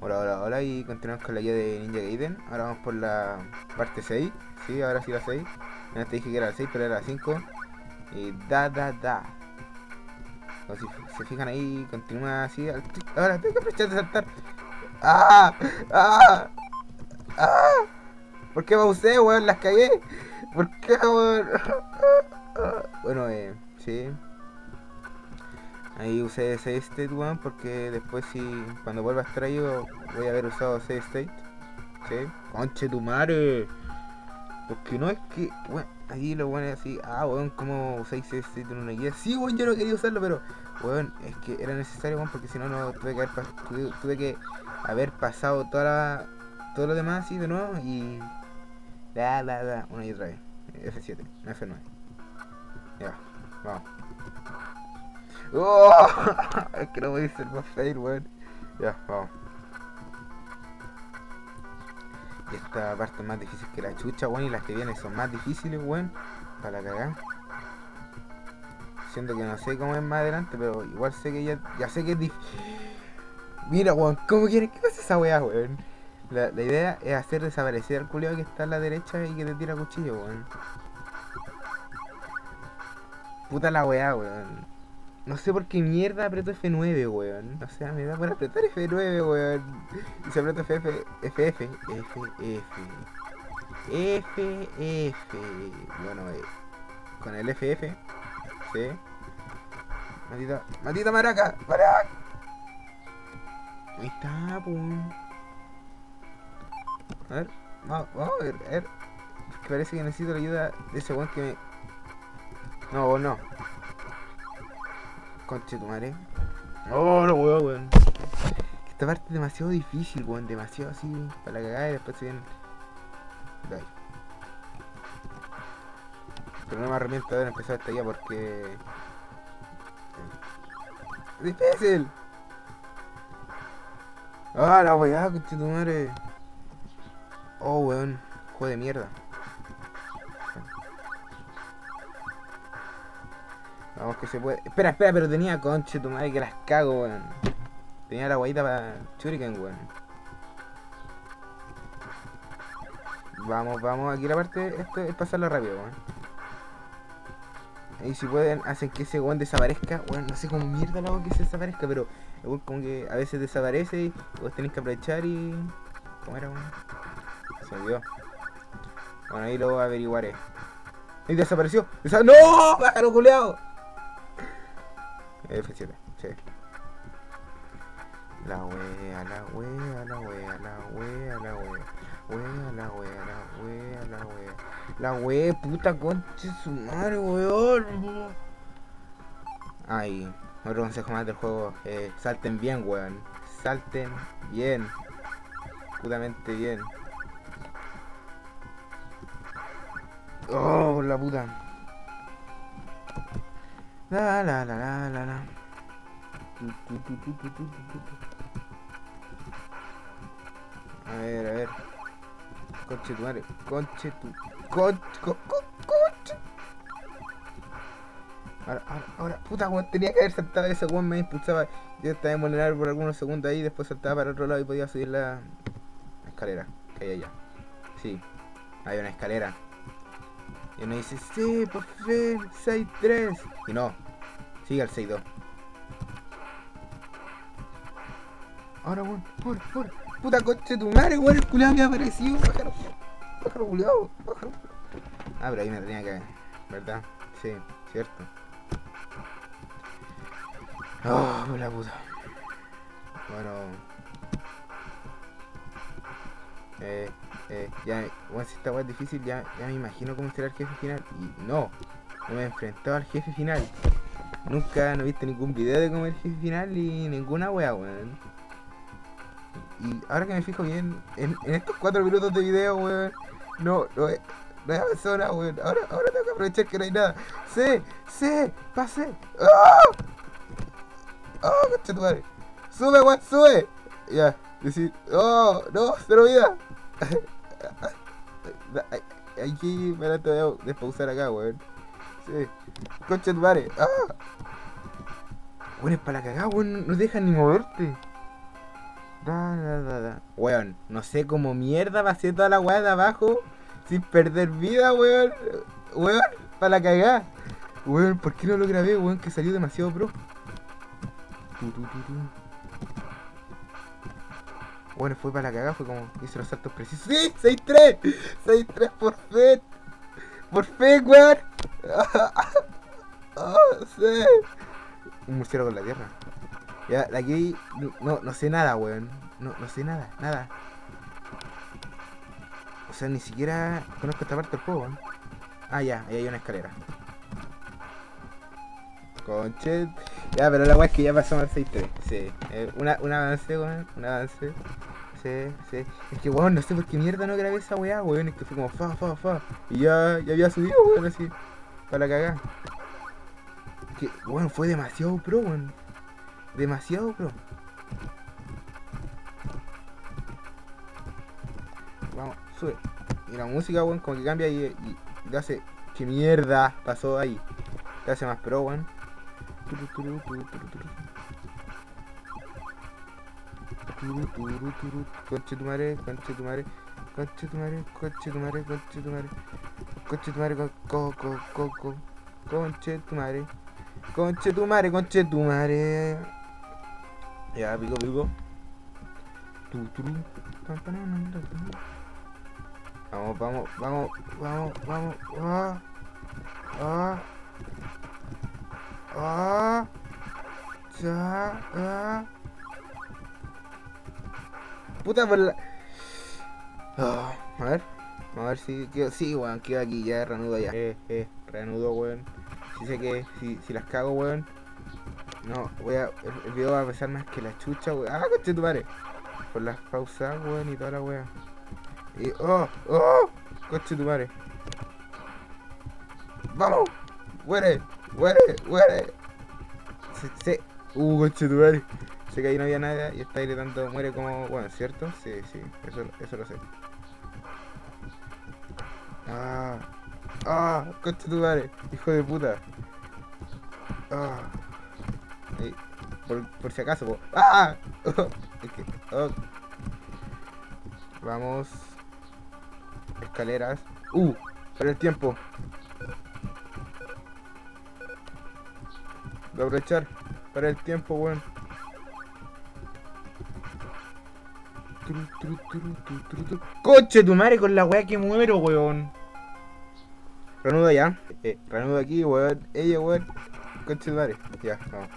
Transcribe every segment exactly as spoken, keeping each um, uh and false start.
Hola, hola, hola, y continuamos con la guía de Ninja Gaiden. Ahora vamos por la parte seis. Sí, ahora sí la seis. Antes te dije que era la seis, pero era la cinco. Y da, da, da. O si se fijan ahí, continúa así. al tic. Ahora tengo que aprovechar de saltar. ¡Ah! ¡Ah! ¡Ah! ¿Por qué pausé, weón? Las cagué. ¿Por qué, weón? Bueno, eh, sí. Ahí usé Save State, weón, porque después si cuando vuelva a estar ahí voy a haber usado Save State. Sí. Conche tu madre. Porque no es que, weón, ahí lo bueno es así, ah, weón, ¿cómo usáis Save State en una guía? Sí, weón, yo no quería usarlo, pero, weón, es que era necesario, weón, porque si no, no tuve que haber, tuve, tuve que haber pasado toda la, todo lo demás así de nuevo y... Da, da, da, una y otra vez. F siete, F nueve. Ya, vamos. ¡Oh! Es que no voy a ser más fail, weón. Ya, vamos. Y esta parte es más difícil que la chucha, weón. Y las que vienen son más difíciles, weón. Para la cagada. Siento que no sé cómo es más adelante, pero igual sé que ya, ya sé que es difícil. Mira, weón, ¿cómo quieres que pase esa weá, weón? La, la idea es hacer desaparecer al culiao que está a la derecha y que te tira cuchillo, weón. Puta la weá, weón. No sé por qué mierda aprieto F nueve, weón. O sea, me da por apretar F nueve, weón. Y se aprieta F F, F F, F F, F F. Bueno, eh, con el F F, sí. Maldita, maldita maraca, maraca. Ahí está, pum. A ver, vamos, vamos a ver, a ver. Que parece que necesito la ayuda de ese weón que me... No, vos no. Conche tu madre. Oh, no, weón, weón. Esta parte es demasiado difícil, weón. Demasiado así para la cagada y después se viene. Dai. Pero no me arrepiento de haber empezado esta guía porque... ¡Es difícil! ¡Ah, la weá, conche tu madre! Oh, weón. Juego de mierda. Vamos que se puede. Espera, espera, pero tenía conche tu madre que las cago, weón. Tenía la guayita para Shuriken, weón. Vamos, vamos, aquí la parte, esto es pasarlo rápido, weón. Y si pueden, hacen que ese weón desaparezca, weón, no sé cómo mierda lo hago que se desaparezca, pero el weón como que a veces desaparece y vos tenés que aprovechar y... ¿Cómo era, weón? Se olvidó. Bueno, ahí lo averiguaré. Y desapareció. Desa ¡No! ¡Pájaro culeado! F siete, sí. La wea, la wea, la wea, la wea, la wea. Wea, la wea, la wea, la wea. La wea, puta concha su madre, weón. Ay, otro consejo más del juego. Eh, salten bien, weón. Salten bien. Putamente bien. Oh, la puta. La la la la la la. A ver, a ver. Conche tu madre. Conche tu. Conche. Conche. Conche. Ahora, ahora, ahora. Puta, weón. Tenía que haber saltado ese weón. Me impulsaba. Yo estaba en vulnerable por algunos segundos ahí. Después saltaba para otro lado y podía subir la escalera que hay allá. Sí. Hay una escalera. Y uno dice, sí, por fin. seis tres. Y no. Sigue al seis dos. Ahora, weón. Por, por. Puta coche tu madre, weón. El culiado me ha aparecido. Pájaro. Pájaro culiado. Pájaro. Ah, pero ahí me tenía que... ¿Verdad? Sí, cierto. Oh, la puta. Bueno. Eh, eh, ya, bueno, si esta weá es difícil, ya, ya me imagino cómo será el jefe final. Y no, no me he enfrentado al jefe final. Nunca no he visto ningún video de cómo es el jefe final ni ninguna weá, weón. Y ahora que me fijo bien, en, en estos cuatro minutos de video, weón, no, no he, no he avanzado nada, weón. Ahora, ahora tengo que aprovechar que no hay nada. ¡Sí! ¡Sí! ¡Pasé! ¡Oh! ¡Oh, concha tu madre! ¡Sube, weón! ¡Sube! Ya, decir, ¡oh! ¡No! ¡Cero vida! Aquí me la voy a despausar acá, weón. Sí. Concha tu madre. ¡Ah! Weón, es para la cagada, weón. No dejan ni moverte. Da, da, da, da. Weón, no sé cómo mierda pasé toda la weá de abajo sin perder vida, weón. Weón, para la cagá. Weón, ¿por qué no lo grabé, weón? Que salió demasiado pro. Tu, tu, tu, tu. Bueno, fue para la cagada, fue como hice los saltos precisos. ¡Sí! seis tres! seis tres por fe. Por fe, weón. ¡Oh, sí! Un murciélago en la tierra. Ya, de aquí no, no sé nada, weón. No, no sé nada, nada. O sea, ni siquiera conozco esta parte del juego, weón. Ah, ya, ahí hay una escalera. Conchet. Ya, pero la weá es que ya pasamos al seis tres. Sí. Eh, una, un avance, weón. Un avance. Sí, sí. Es que, weón, no sé por qué mierda no grabé esa weá, weón. Es que fue como fa, fa, fa. Y ya, ya había subido, weón, así. Para la cagada. Es que, weón, fue demasiado pro, weón. Demasiado pro. Vamos, sube. Y la música, weón, como que cambia y, y, y te hace. ¿Qué mierda pasó ahí? Te hace más pro, weón. Turu, turu, turu, turu, turu. Turu, turu, turu. Conche tu madre, conche tu madre. Conche tu madre, conche tu madre, conche tu madre. Conche tu madre, co, co, co, co, co. Conche tu madre. Conche tu madre, conche tu madre. Ya, pico, pico. Tu, turu. Vamos, vamos, vamos, vamos, vamos. Ah, ah. Ah, ya, ah. Puta por la. Ah, a ver, a ver si quedo, sí, weón, quedo aquí, ya reanudo ya. Eh, eh, reanudo, weón. Si sé que si, si las cago, weón. No, voy a. El, el video va a pesar más que la chucha, weón. Ah, coche tu madre. Por las pausas, weón, y toda la weón. Y. Oh, oh, coche tu madre. ¡Vamos! ¡Muere! ¡Muere! ¡Muere! Sí, sí. Uh, coche tu madre. Sé que ahí no había nada y está gritando muere como. Bueno, ¿cierto? Sí, sí, eso, eso lo sé. Ah, ah, coche tu madre, hijo de puta. Ah, ahí, por, por si acaso, po. Ah, oh, es que, oh. Vamos. Escaleras. Uh, para el tiempo. Voy a aprovechar para el tiempo, weón. Coche tu madre con la weá que muero, weón. Reanudo ya. Eh, reanudo aquí, weón. Ella, weón. Coche tu madre. Ya, vamos.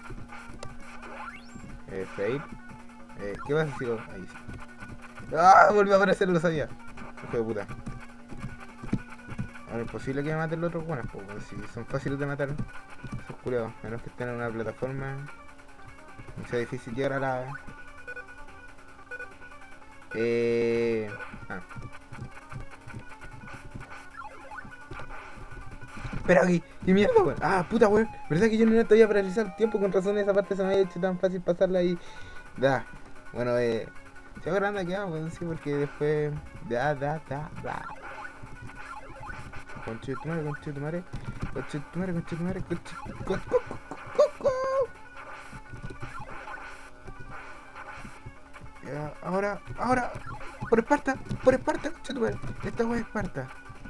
Eh, fail. Eh, ¿qué pasa si lo.? Ahí sí. ¡Ah! Volvió a aparecer, lo sabía. Hijo de puta. Ahora es posible que me maten los otros buenos, pues, si son fáciles de matar. Esos culiados. Menos que estén en una plataforma. No sea difícil llegar a la. Eh... Ah. Espera aquí, qué mierda, weón. Ah, puta, weón. ¿Verdad que yo no te había paralizado el tiempo? Con razón esa parte se me había hecho tan fácil pasarla ahí. Da. Bueno, eh... se va grande aquí, weón, sí, porque después... Da, da, da, da. Conche tu madre, conche tu madre. Conche tu madre, conche tu madre, conche... Co, co, co, co, co. Ya, ahora, ahora... Por Esparta, por Esparta, conche tu madre. Esta weá es Esparta.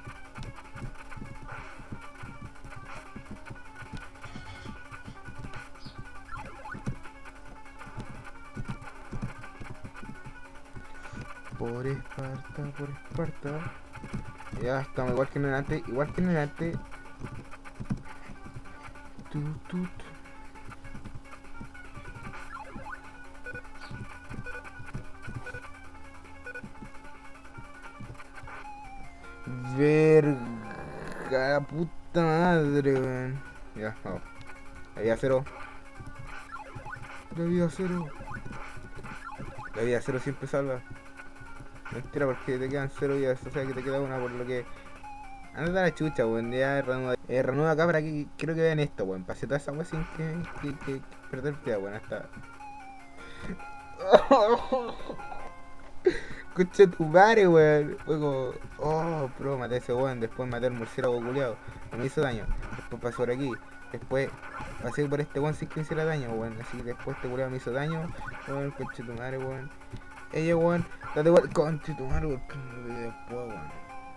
Por Esparta, por Esparta. Ya estamos igual que en el antes, igual que en el antes. Tut, tut. Verga, puta madre, weón. Ya, vamos. La vida cero. La vida cero. La vida cero siempre salva. Mentira, porque te quedan cero vidas, o sea que te queda una por lo que... Anda a la chucha, weón, ya reanuda. Eh, reanuda acá para que quiero que vean esto, weón. Pasé toda esa weón sin que, que, que perder vida, weón, hasta... Escucha tu madre, weón. Fue como... Oh, pro, maté a ese weón, después maté al murciélago culiado. No me hizo daño. Después pasó por aquí. Después pasé por este weón sin que me hiciera daño, weón. Así que después este culiao me hizo daño, weón, conche tu madre, weón. Ella, weón, date igual, conche tu madre, weón, que me olvidé después, weón.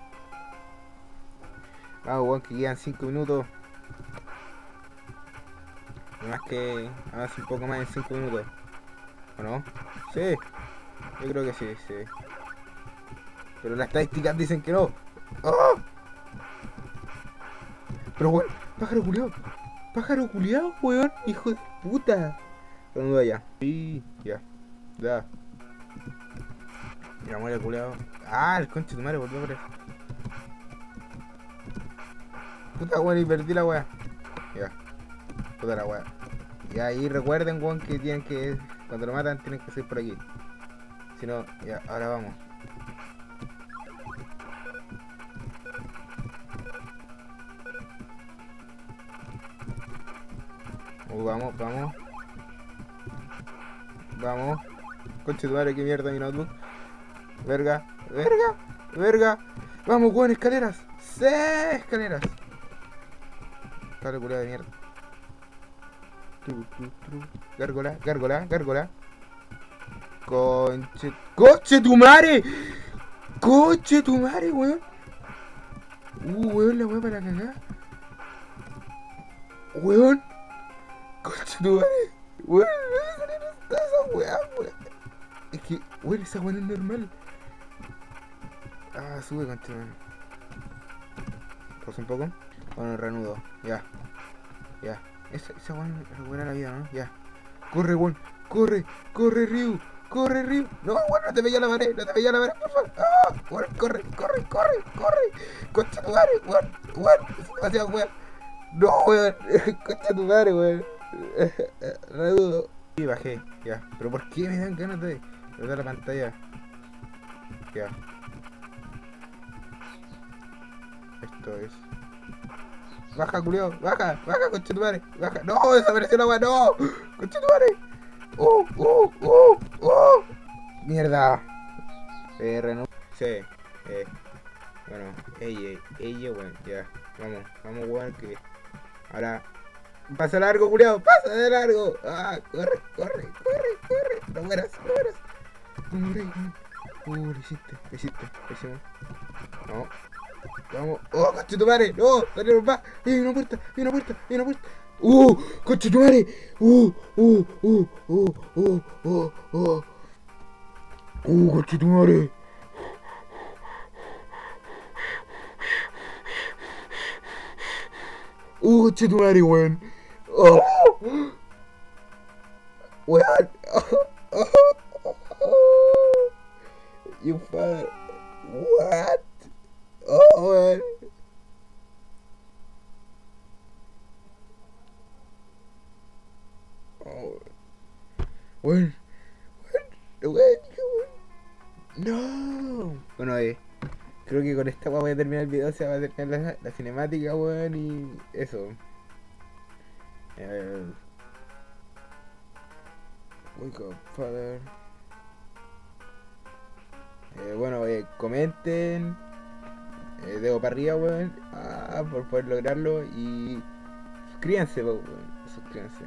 Vamos, weón, que quedan cinco minutos. Más que avance un poco más en cinco minutos. ¿O no? Sí, yo creo que sí, sí. Pero las estadísticas dicen que no. ¡Oh! Pero weón, pájaro culiao. Pájaro culiao, weón, hijo de puta. Reanuda ya. Sí, ya. Ya. Mira, muere culiao. Ah, el conche de tu madre volvió por eso. Puta weón, y perdí la weá. Ya. Puta la weá. Y ahí recuerden, weón, que tienen que. Cuando lo matan tienen que ser por aquí. Si no, ya, ahora vamos. Uh, vamos, vamos. Vamos. Conche tu madre, que mierda mi notebook. Verga, verga, verga. Vamos, weón, escaleras. ¡Sí! Escaleras. Cable culiado de mierda. Tru, tru, tru. Gárgola, gárgola, gárgola. Conche. ¡Conche tu madre! ¡Conche tu madre, weón! Uh, weón, la weón para cagar. Weón. Conche tu madre. Weón, no está esa weá, weón. Es que, weón, esa weón es normal. Ah, sube, conche tu madre. Pausa un poco. Bueno, reanudo. Ya. Ya. Esa, esa weón recupera la vida, ¿no? Ya. Corre, weón. Corre. Corre, Ryu. Corre, Ryu. No, weón, no te veía la pared. No te veía la pared, por favor. Ah, weón, corre, corre, corre, corre. Concha tu madre, weón. Weón, es demasiado weón. No, weón. Concha tu madre, weón. Reanudo. Y bajé. Ya. Pero ¿por qué me dan ganas de ver la pantalla? Ya. Esto es. Baja, culiao, baja, baja, conchetumare, baja. No, desapareció la weá, no, conchetumare. Uh, uh, uh, uh. Mierda. Eh, reno. Sí, eh. Bueno, ella, ella, bueno, ya. Vamos, vamos, weón, que. Ahora. Pasa largo, culiao, pasa de largo. Ah, corre, corre, corre, corre. No mueras, no mueras. No mueras, weón. Uh, lo hiciste, lo hiciste, lo hicimos. No. Vamos. ¡Oh, conchetumare! ¡No! ¡Salieron más! ¡Hay una puerta! ¡Hay una puerta! ¡Hay una puerta! ¡Uh! ¡Conchetumare! ¡Uh! ¡Uh! ¡Uh! ¡Uh! ¡Uh! ¡Uh! ¡Uh! ¡Uh! ¡Conchetumare! ¡Uh! ¡Conchetumare, weón! ¡Oh! ¡Weón! ¡Oh! ¡Oh! You father. What? Oh, weón. Oh, weón. Weón. Weón. No. Bueno, eh. Creo que con esta voy a terminar el video. Se va a terminar la, la cinemática, weón. Y eso. Eh, wake up, father. Eh, bueno, eh, comenten. Eh, dedo para arriba, weón. Ah, por poder lograrlo. Y suscríbanse, weón. Suscríbanse.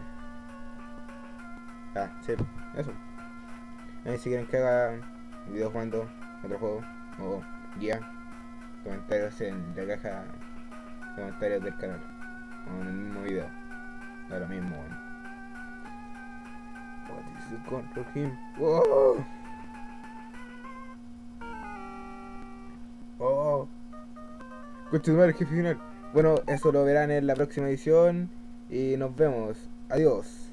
Ah, sí, eso. A ver si quieren que haga video jugando otro juego o guía. Comentarios en la caja de comentarios del canal. O en el mismo video. Da lo mismo, weón. What is the control him? ¡Wow! ¡Oh! Continuar el jefe final. Bueno, eso lo verán en la próxima edición. Y nos vemos. Adiós.